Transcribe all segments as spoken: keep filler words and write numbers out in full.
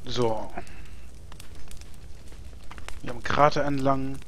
So. Hier am Krater entlang.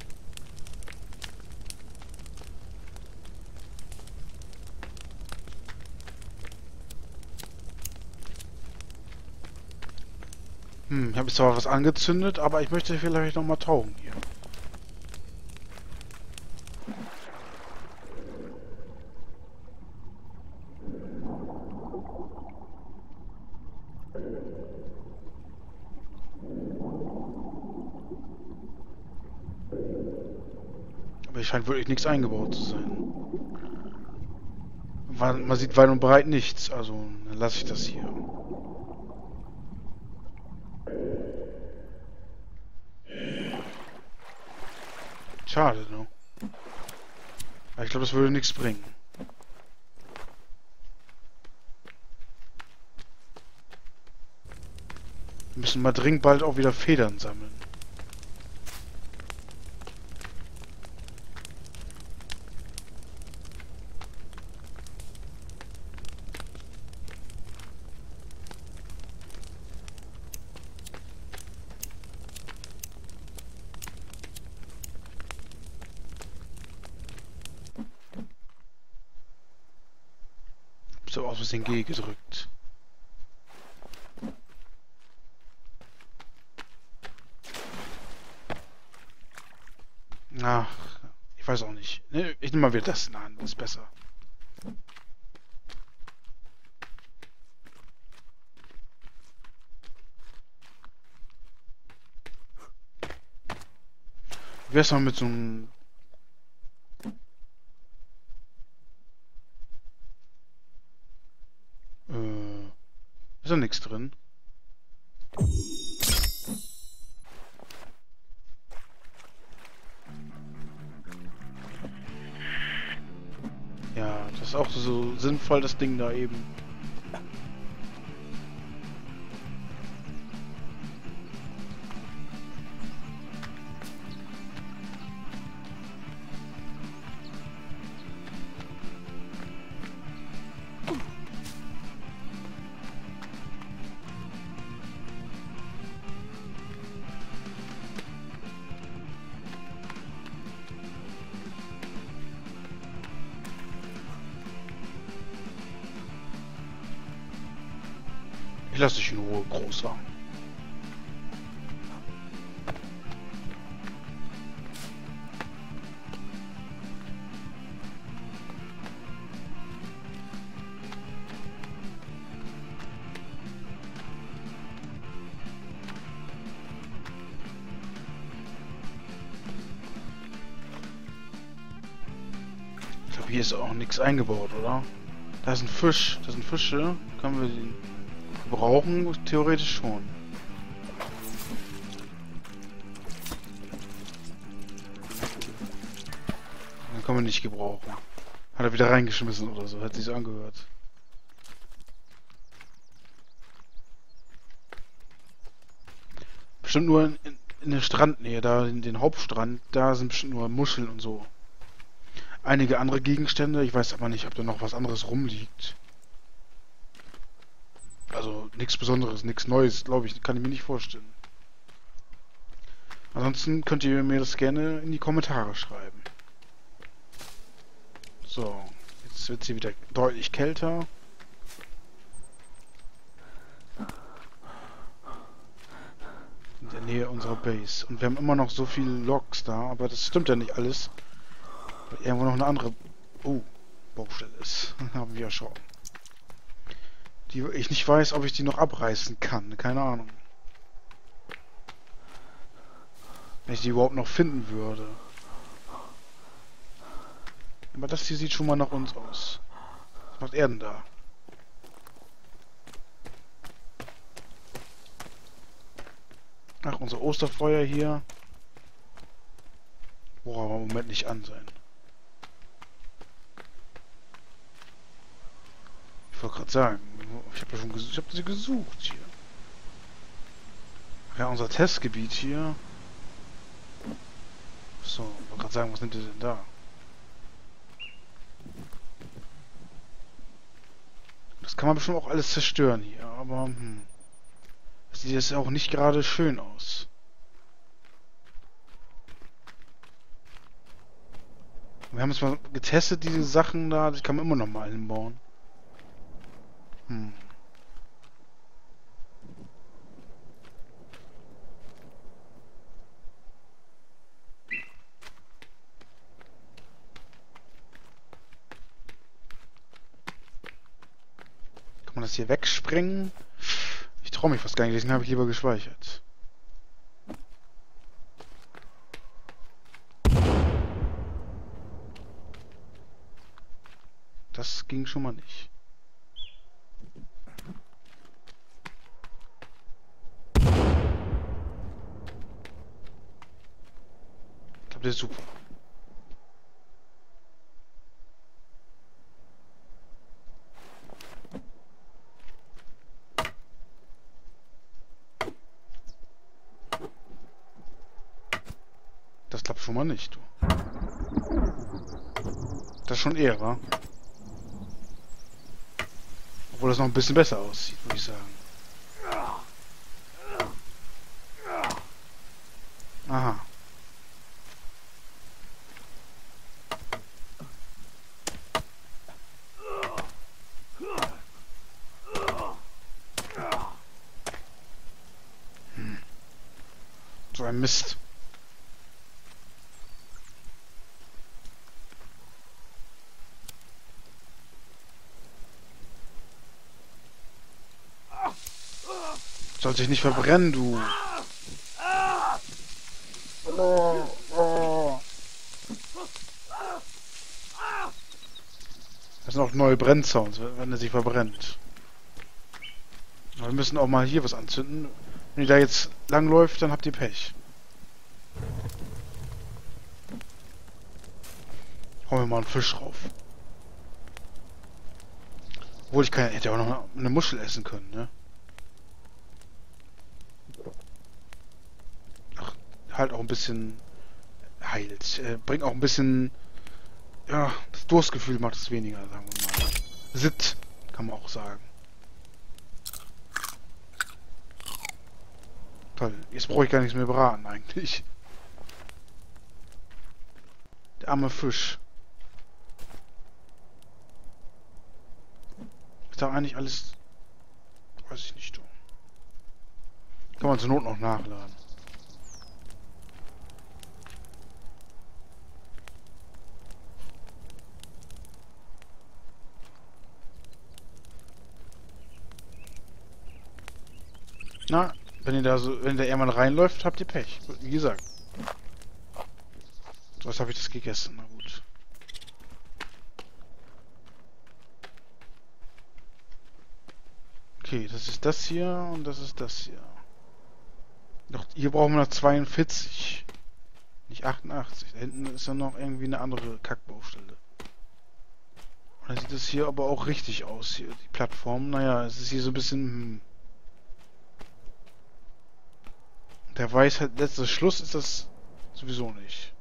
Hm, ich habe jetzt zwar was angezündet, aber ich möchte vielleicht noch mal tauchen hier. Aber hier scheint wirklich nichts eingebaut zu sein. Man man sieht weit und breit nichts, also dann lasse ich das hier. Schade, ne? Aber ich glaube, das würde nichts bringen. Wir müssen mal dringend bald auch wieder Federn sammeln. So aus Versehen G gedrückt. Ach, ich weiß auch nicht. Ne, ich nehme mal wieder das in der Hand, das ist besser. Wie wär's mal mit so einem... Äh, ist da nichts drin? Ja, das ist auch so sinnvoll, das Ding da eben. Ich lasse dich in Ruhe, Großer. Ich glaube, hier ist auch nichts eingebaut, oder? Da ist ein Fisch. Da sind Fische. Können wir den brauchen? Theoretisch schon. Den können wir nicht gebrauchen. Hat er wieder reingeschmissen oder so. Hat sich so angehört. Bestimmt nur in, in, in der Strandnähe, da in den Hauptstrand, da sind bestimmt nur Muscheln und so. Einige andere Gegenstände, ich weiß aber nicht, ob da noch was anderes rumliegt. Also nichts Besonderes, nichts Neues, glaube ich, kann ich mir nicht vorstellen. Ansonsten könnt ihr mir das gerne in die Kommentare schreiben. So, jetzt wird sie wieder deutlich kälter. In der Nähe unserer Base. Und wir haben immer noch so viele Loks da, aber das stimmt ja nicht alles. Weil irgendwo noch eine andere oh, Baustelle ist. Haben wir ja schon. Die ich nicht weiß, ob ich die noch abreißen kann. Keine Ahnung. Wenn ich die überhaupt noch finden würde. Aber das hier sieht schon mal nach uns aus. Was macht er denn da? Ach, unser Osterfeuer hier. Boah, aber im Moment nicht an sein. Ich wollte gerade sagen, ich habe ja schon gesucht, ich habe sie gesucht hier. Ach ja, unser Testgebiet hier. So, ich wollte gerade sagen, was nimmt ihr denn da? Das kann man bestimmt auch alles zerstören hier, aber hm. Das sieht jetzt auch nicht gerade schön aus. Wir haben es mal getestet, diese Sachen da. Das kann man immer noch mal hinbauen. Hm. Kann man das hier wegsprengen? Ich traue mich fast gar nicht, deswegen habe ich lieber gespeichert. Das ging schon mal nicht. Ich glaube, das ist super. Das klappt schon mal nicht, du. Das schon eher, wa? Obwohl das noch ein bisschen besser aussieht, würde ich sagen. Aha. Hm. So ein Mist. Soll sich nicht verbrennen, du. Oh, oh. Das sind auch neue Brennsounds, wenn er sich verbrennt. Aber wir müssen auch mal hier was anzünden. Wenn ihr da jetzt langläuft, dann habt ihr Pech. Hauen wir mal einen Fisch drauf. Obwohl ich keine, hätte auch noch eine Muschel essen können, ne? Ach, halt auch ein bisschen heilt. Äh, bringt auch ein bisschen, ja, das Durstgefühl macht es weniger, sagen wir mal. Sitt, kann man auch sagen. Toll, jetzt brauche ich gar nichts mehr braten eigentlich. Der arme Fisch. Ist da eigentlich alles... Weiß ich nicht, du. Kann man zur Not noch nachladen. Na, wenn ihr da so, wenn der irgendwann reinläuft, habt ihr Pech. Wie gesagt. So, was habe ich das gegessen? Na gut. Okay, das ist das hier und das ist das hier. Doch, hier brauchen wir noch zweiundvierzig. Nicht achtundachtzig. Da hinten ist dann noch irgendwie eine andere Kackbaustelle. Und dann sieht es hier aber auch richtig aus, hier, die Plattform. Naja, es ist hier so ein bisschen... Hm. Der weiß halt, letzter Schluss ist das sowieso nicht.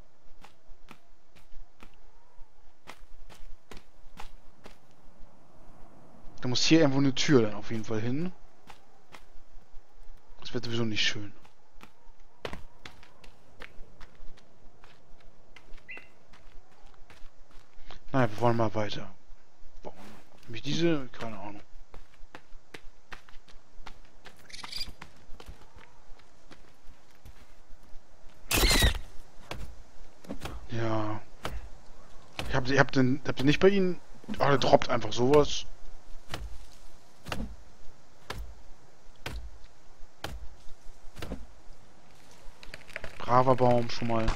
Da muss hier irgendwo eine Tür dann auf jeden Fall hin. Das wird sowieso nicht schön. Naja, wir wollen mal weiter bauen. Nämlich diese, keine Ahnung. Ja. Ich hab, ich hab den, habt ihr nicht bei Ihnen? Ah, der droppt einfach sowas. Braver Baum schon mal.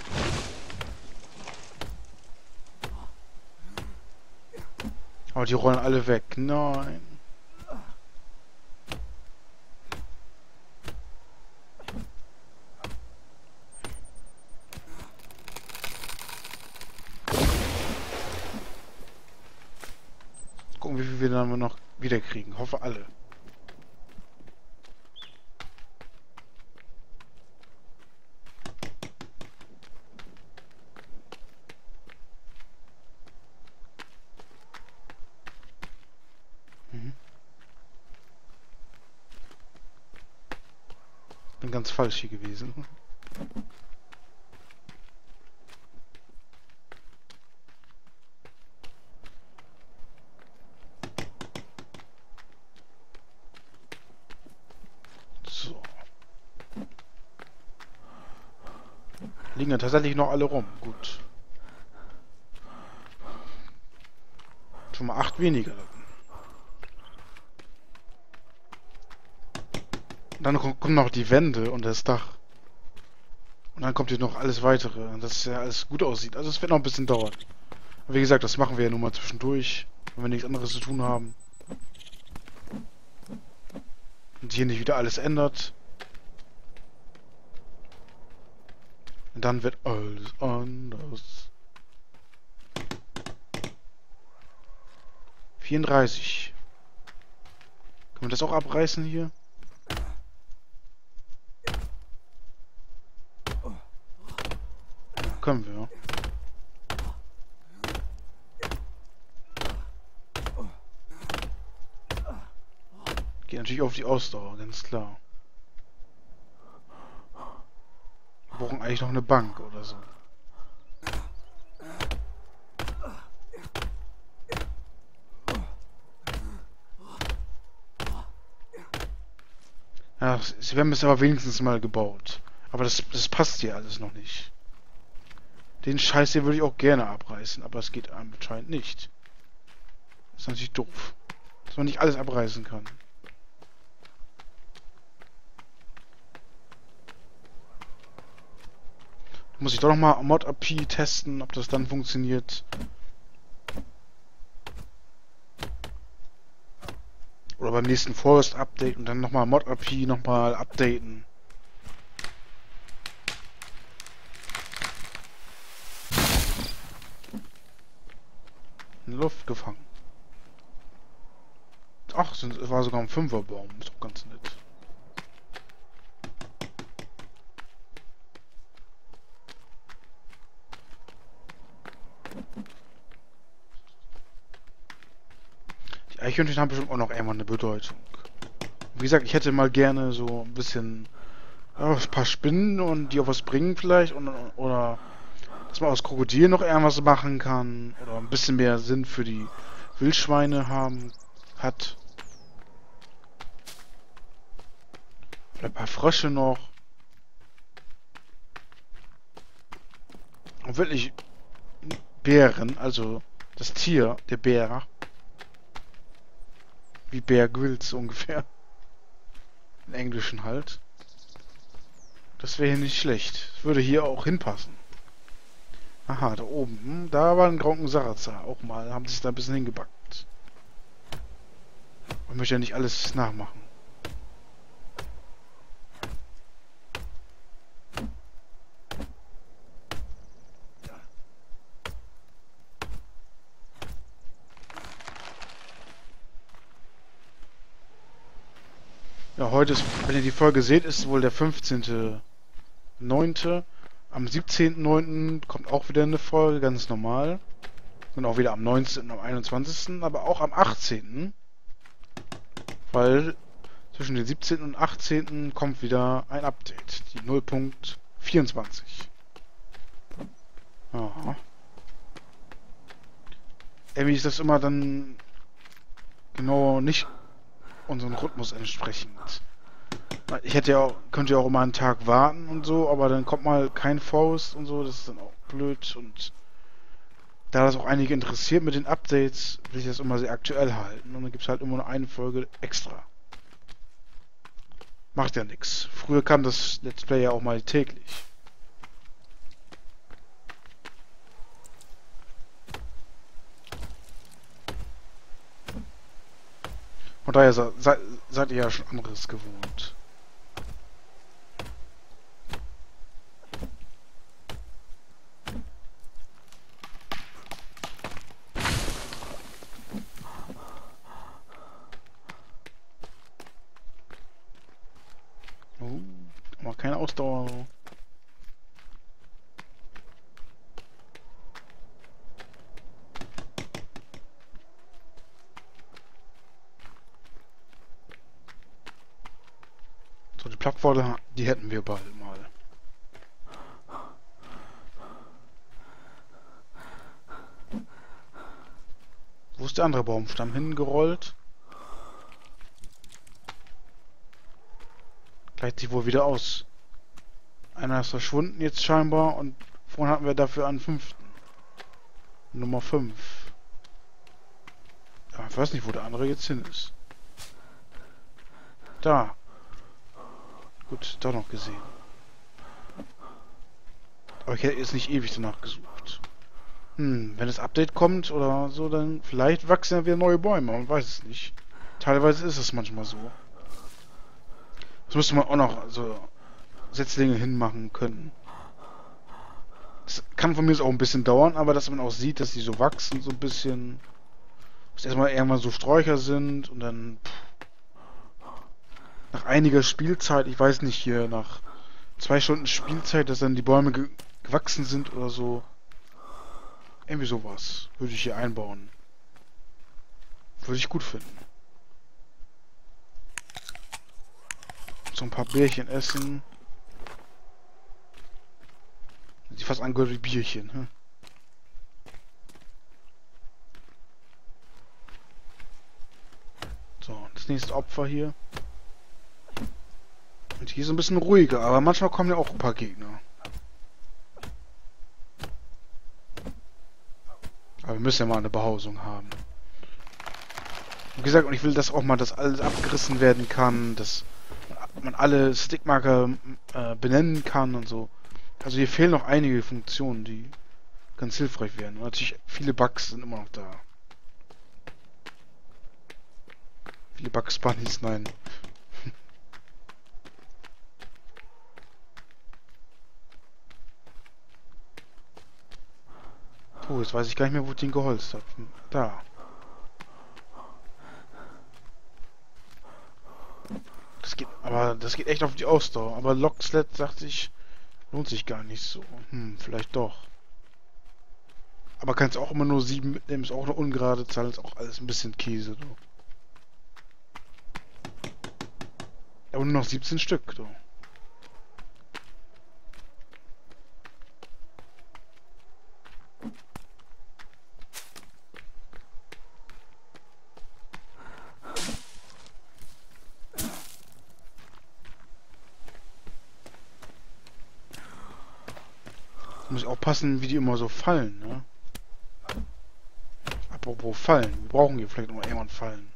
Aber die rollen alle weg. Nein. Gucken, wie viel wir dann noch wieder kriegen. Hoffe alle. Mhm. Bin ganz falsch hier gewesen. So. Liegen ja tatsächlich noch alle rum. Gut. Schon mal acht weniger. Und dann kommen noch die Wände und das Dach. Und dann kommt hier noch alles weitere. Dass ja alles gut aussieht. Also es wird noch ein bisschen dauern. Aber wie gesagt, das machen wir ja nur mal zwischendurch. Wenn wir nichts anderes zu tun haben. Und hier nicht wieder alles ändert. Und dann wird alles anders. vierunddreißig. Können wir das auch abreißen hier? Können wir. Geht natürlich auf die Ausdauer, ganz klar. Wir brauchen eigentlich noch eine Bank oder so. Ja, sie haben es aber wenigstens mal gebaut. Aber das, das passt hier alles noch nicht. Den Scheiß hier würde ich auch gerne abreißen, aber es geht anscheinend nicht. Das ist natürlich doof. Dass man nicht alles abreißen kann. Muss ich doch nochmal Mod-A P I testen, ob das dann funktioniert. Oder beim nächsten Forest-Update und dann nochmal Mod-A P I nochmal updaten. In die Luft gefangen. Ach, es war sogar ein Fünferbaum. Ist doch ganz nett. Die Eichhörnchen haben bestimmt auch noch irgendwann eine Bedeutung. Wie gesagt, ich hätte mal gerne so ein bisschen ja, ein paar Spinnen und die auch was bringen vielleicht und, oder dass man aus Krokodilen noch irgendwas machen kann oder ein bisschen mehr Sinn für die Wildschweine haben hat. Oder ein paar Frösche noch. Und wirklich Bären, also das Tier, der Bär. Wie Bear Grylls ungefähr. Im Englischen halt. Das wäre hier nicht schlecht. Das würde hier auch hinpassen. Aha, da oben. Hm, da war ein Gronken Sarazar. Auch mal. Haben sich da ein bisschen hingebackt. Man möchte ja nicht alles nachmachen. Ja, heute ist, wenn ihr die Folge seht, ist wohl der fünfzehnte neunte Am siebzehnten neunten kommt auch wieder eine Folge, ganz normal. Und auch wieder am neunzehnten am einundzwanzigsten Aber auch am achtzehnten Weil zwischen dem siebzehnten und achtzehnten kommt wieder ein Update. Die null Punkt vierundzwanzig. Aha. Irgendwie ist das immer dann genau nicht unseren Rhythmus entsprechend. Ich hätte ja auch, könnte ja auch immer einen Tag warten und so, aber dann kommt mal kein Faust und so, das ist dann auch blöd. Und da das auch einige interessiert mit den Updates, will ich das immer sehr aktuell halten. Und dann gibt es halt immer nur eine Folge extra. Macht ja nichts. Früher kam das Let's Play ja auch mal täglich. Von daher se se seid ihr ja schon anderes gewohnt. Oh, aber keine Ausdauer. Plattform, die hätten wir bald mal. Wo ist der andere Baumstamm hingerollt? Gleicht sich wohl wieder aus. Einer ist verschwunden jetzt scheinbar und vorhin hatten wir dafür einen fünften. Nummer fünf. Ja, ich weiß nicht, wo der andere jetzt hin ist. Da. Gut, da noch gesehen. Aber ich hätte jetzt nicht ewig danach gesucht. Hm, wenn das Update kommt oder so, dann vielleicht wachsen ja wieder neue Bäume. Man weiß es nicht. Teilweise ist es manchmal so. Das müsste man auch noch so Setzlinge hinmachen können. Das kann von mir aus auch ein bisschen dauern, aber dass man auch sieht, dass die so wachsen, so ein bisschen. Dass erstmal irgendwann so Sträucher sind und dann pff, nach einiger Spielzeit, ich weiß nicht hier, nach zwei Stunden Spielzeit, dass dann die Bäume ge gewachsen sind oder so. Irgendwie sowas würde ich hier einbauen. Würde ich gut finden. So ein paar Bärchen essen. Sieht fast angehört wie Bierchen. Hm? So, das nächste Opfer hier. Und hier ist ein bisschen ruhiger, aber manchmal kommen ja auch ein paar Gegner. Aber wir müssen ja mal eine Behausung haben. Wie gesagt, und ich will, dass auch mal das alles abgerissen werden kann, dass man alle Stickmarker äh, benennen kann und so. Also hier fehlen noch einige Funktionen, die ganz hilfreich wären. Und natürlich, viele Bugs sind immer noch da. Viele Bugs Bunnies, nein. Oh, jetzt weiß ich gar nicht mehr, wo ich den geholzt habe. Da. Das geht, aber das geht echt auf die Ausdauer. Aber Locksled, dachte ich, lohnt sich gar nicht so. Hm, vielleicht doch. Aber kannst auch immer nur sieben mitnehmen, ist auch eine ungerade Zahl, ist auch alles ein bisschen Käse, du. Aber nur noch siebzehn Stück, du. Muss ich aufpassen, wie die immer so fallen, ne? Apropos fallen. Wir brauchen hier vielleicht noch irgendwann fallen.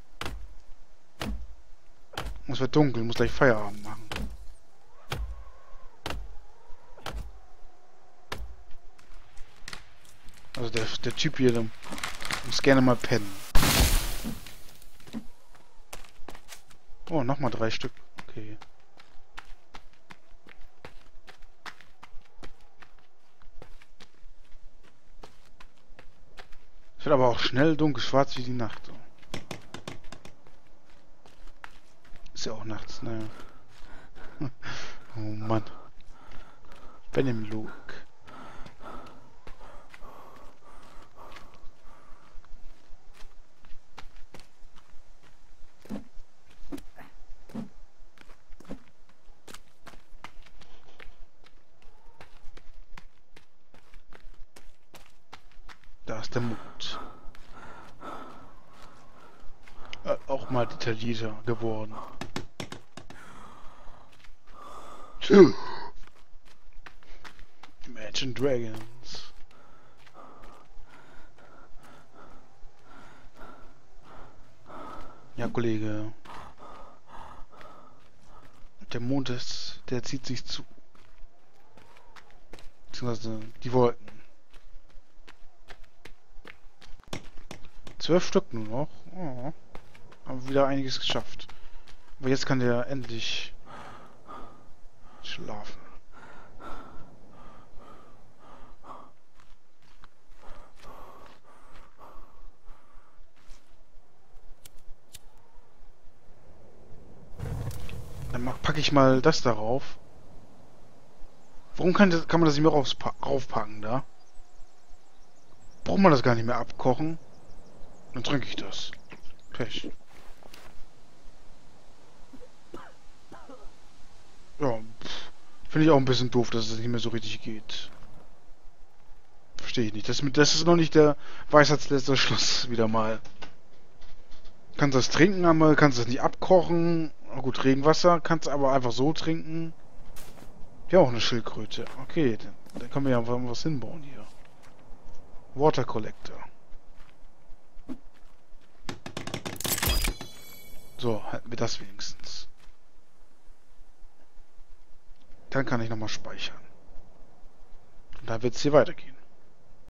Es wird dunkel, muss gleich Feierabend machen. Also der, der Typ hier, der muss gerne mal pennen. Oh, nochmal drei Stück. Okay. Es wird aber auch schnell dunkel, schwarz wie die Nacht. So. Ist ja auch nachts, naja. Oh Mann. Ben im Luke. Da ist der Mond. Äh, auch mal detaillierter geworden. Imagine Dragons. Ja, Kollege. Der Mond ist, der zieht sich zu. Beziehungsweise die Wolken. Zwölf Stück nur noch. Oh. Haben wieder einiges geschafft. Aber jetzt kann der endlich schlafen. Dann packe ich mal das darauf. Warum kann, das, kann man das nicht mehr raufs, raufpacken da? Braucht man das gar nicht mehr abkochen? Dann trinke ich das. Pech. Finde ich auch ein bisschen doof, dass es nicht mehr so richtig geht. Verstehe ich nicht. Das, mit, das ist noch nicht der Weisheitsletzter Schluss wieder mal. Kannst das trinken, aber kannst das nicht abkochen. Na gut, Regenwasser kannst aber einfach so trinken. Ja, auch eine Schildkröte. Okay, dann, dann können wir ja einfach was hinbauen hier. Water Collector. So, halten wir das wenigstens. Dann kann ich nochmal speichern. Und dann wird es hier weitergehen.